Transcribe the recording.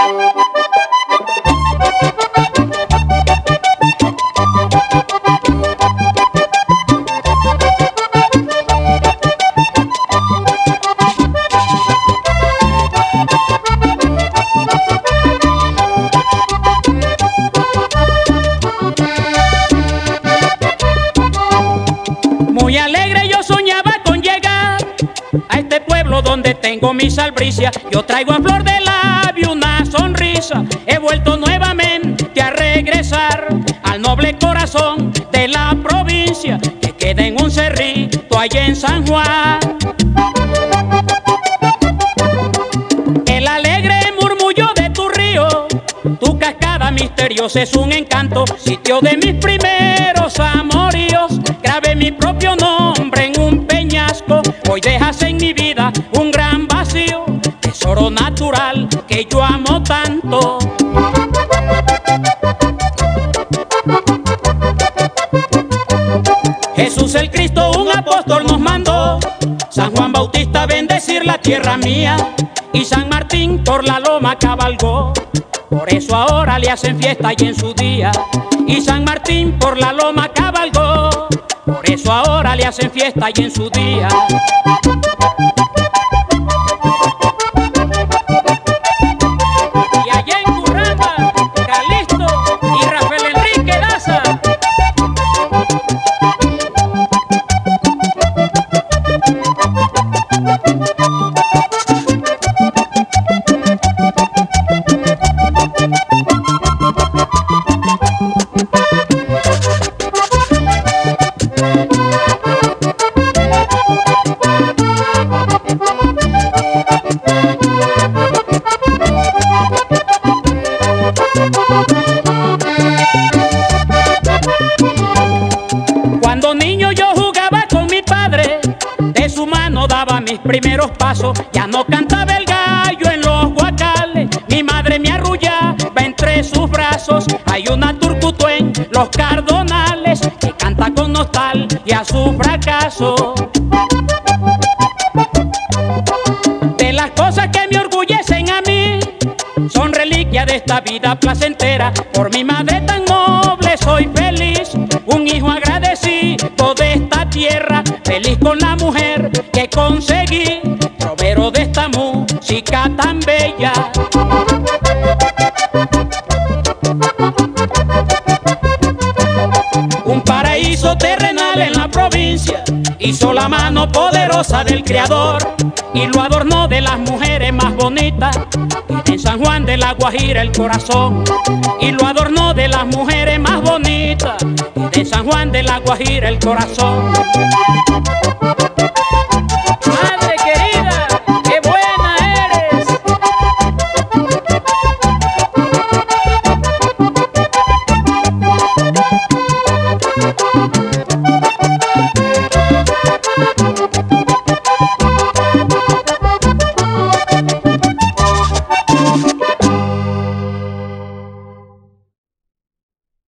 Muy alegre yo soñaba con llegar a este pueblo donde tengo mis albricias. Yo traigo a flor de labio una sonrisa. He vuelto nuevamente a regresar al noble corazón de la provincia que queda en un cerrito allá en San Juan. El alegre murmullo de tu río, tu cascada misteriosa es un encanto, sitio de mis primeros amoríos. Grabé mi propio nombre en un peñasco, hoy dejas en mi vida un gran vacío, tesoro natural que yo amo tanto. Jesús el Cristo, un apóstol, nos mandó, San Juan Bautista bendecir la tierra mía, y San Martín por la loma cabalgó, por eso ahora le hacen fiesta y en su día. Y San Martín por la loma cabalgó, por eso ahora le hacen fiesta y en su día. Y allá en Curramba, Calixto y Rafael Enrique Daza. Cuando niño yo jugaba con mi padre, de su mano daba mis primeros pasos. Ya no cantaba el gallo en los guacales, mi madre me arrullaba entre sus brazos. Hay una turcutú en los Cardonales que canta con nostalgia su fracaso. De las cosas que me orgullecen a mí, son reliquia de esta vida placentera. Por mi madre tan noble soy feliz, un hijo agradecido de esta tierra, feliz con la mujer que conseguí, trovero de esta música tan bella. Un paraíso terrenal en la provincia hizo la mano poderosa del Creador, y lo adornó de las mujeres más bonitas. En San Juan de la Guajira el corazón, y lo adornó de las mujeres más bonitas. En San Juan de la Guajira el corazón.